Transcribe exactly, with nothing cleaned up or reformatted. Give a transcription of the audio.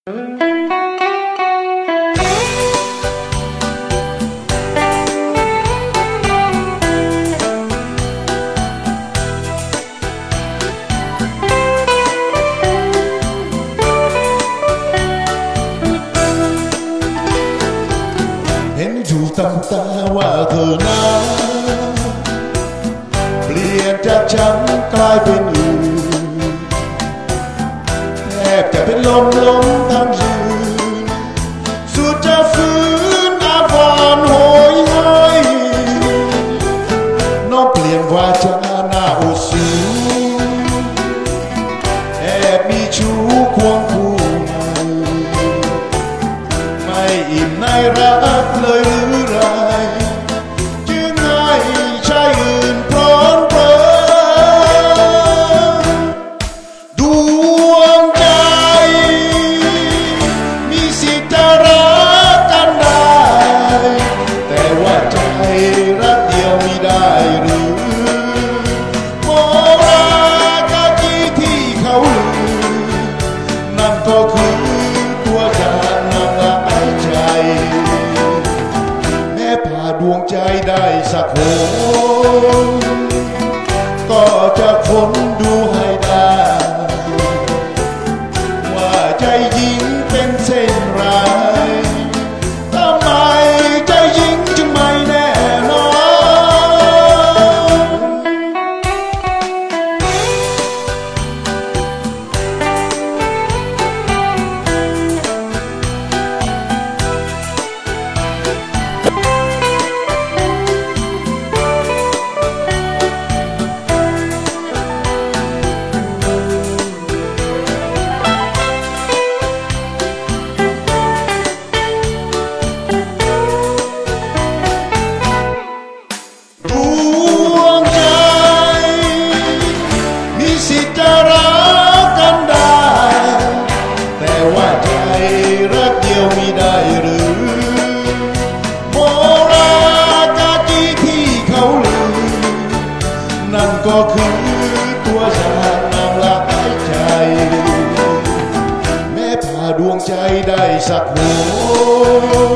เห็นอยู่ตามตาว่าเธอนั้นเปลี่ยนจากฉันกลายเป็นอื่นแทบจะเป็นลมล้มทั้งยืนสุดจะฟื้นอาบานโหยหายน้องเปลี่ยนวาจาหน้าอุสูแอบมีชู้ควงคู่ไม่อิ่มในรักเลยหรือไรจึงให้ชายอื่นพร้อมเพลินดวงใจมีสิทธิ์จะรักกันได้แต่ว่าใจรักเดียวไม่ได้หรือโมรากาจีที่เขาลือนั่นก็คือตัวจานนางละไอใจแม้ผ่าดวงใจได้สักหนก็จะค้นดูให้ได้ว่าใจหญิงเป็นเส้นไรทำไมใจหญิงจึงไม่แน่นอนดวงใจมีสิทธิ์จะรักกันได้แต่ว่าใจรักเดียวไม่ได้หรือโมรากาจีที่เขาลือนั่นก็คือตัวจานนางละไอใจแม้ผ่าดวงใจได้สักหน